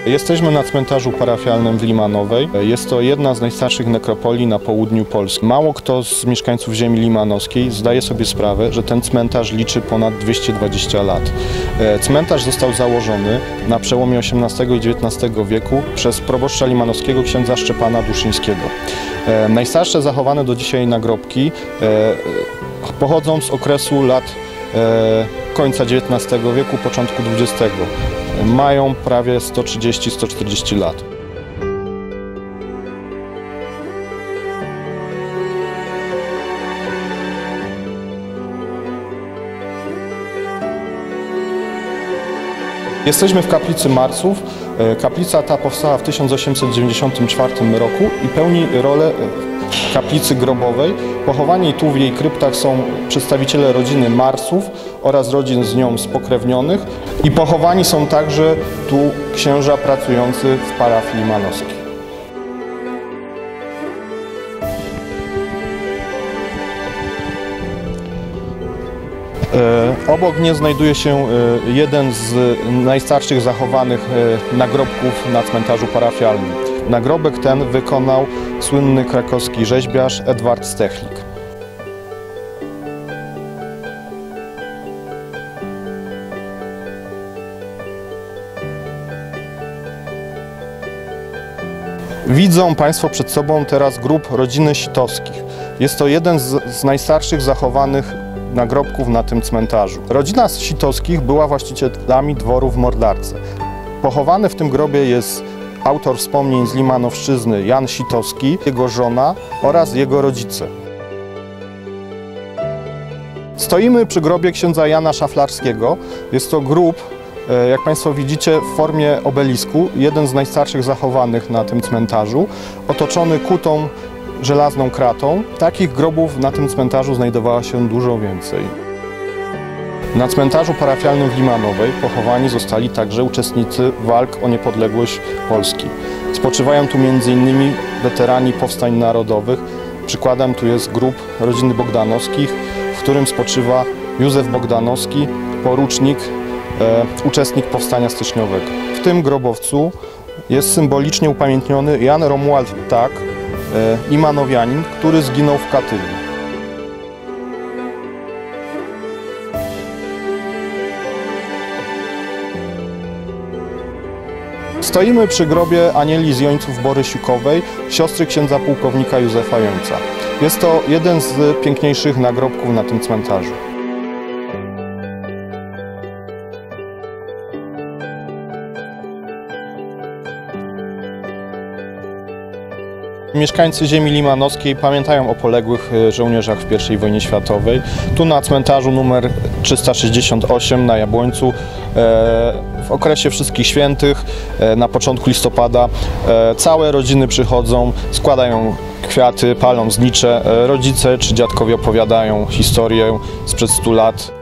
Jesteśmy na cmentarzu parafialnym w Limanowej. Jest to jedna z najstarszych nekropolii na południu Polski. Mało kto z mieszkańców ziemi limanowskiej zdaje sobie sprawę, że ten cmentarz liczy ponad 220 lat. Cmentarz został założony na przełomie XVIII i XIX wieku przez proboszcza limanowskiego księdza Szczepana Duszyńskiego. Najstarsze zachowane do dzisiaj nagrobki pochodzą z okresu lat końca XIX wieku, początku XX. Mają prawie 130-140 lat. Jesteśmy w kaplicy Marsów. Kaplica ta powstała w 1894 roku i pełni rolę kaplicy grobowej. Pochowani tu w jej kryptach są przedstawiciele rodziny Marsów oraz rodzin z nią spokrewnionych i pochowani są także tu księża pracujący w parafii limanowskiej. Obok mnie znajduje się jeden z najstarszych zachowanych nagrobków na cmentarzu parafialnym. Nagrobek ten wykonał słynny krakowski rzeźbiarz Edward Stechlik. Widzą Państwo przed sobą teraz grób rodziny Sitowskich. Jest to jeden z najstarszych zachowanych nagrobków na tym cmentarzu. Rodzina Sitowskich była właścicielami dworu w Mordarce. Pochowany w tym grobie jest autor wspomnień z Limanowszczyzny Jan Sitowski, jego żona oraz jego rodzice. Stoimy przy grobie księdza Jana Szaflarskiego. Jest to grób, jak Państwo widzicie, w formie obelisku, jeden z najstarszych zachowanych na tym cmentarzu, otoczony kutą żelazną kratą. Takich grobów na tym cmentarzu znajdowało się dużo więcej. Na cmentarzu parafialnym w Limanowej pochowani zostali także uczestnicy walk o niepodległość Polski. Spoczywają tu m.in. weterani powstań narodowych. Przykładem tu jest grób rodziny Bogdanowskich, w którym spoczywa Józef Bogdanowski, porucznik, uczestnik powstania styczniowego. W tym grobowcu jest symbolicznie upamiętniony Jan Romuald Tak, Limanowianin, który zginął w Katyniu. Stoimy przy grobie Anieli z Jońców Borysiukowej, siostry księdza pułkownika Józefa Jońca. Jest to jeden z piękniejszych nagrobków na tym cmentarzu. Mieszkańcy ziemi limanowskiej pamiętają o poległych żołnierzach w I wojnie światowej. Tu na cmentarzu numer 368 na Jabłońcu w okresie Wszystkich Świętych, na początku listopada, całe rodziny przychodzą, składają kwiaty, palą znicze. Rodzice czy dziadkowie opowiadają historię sprzed 100 lat.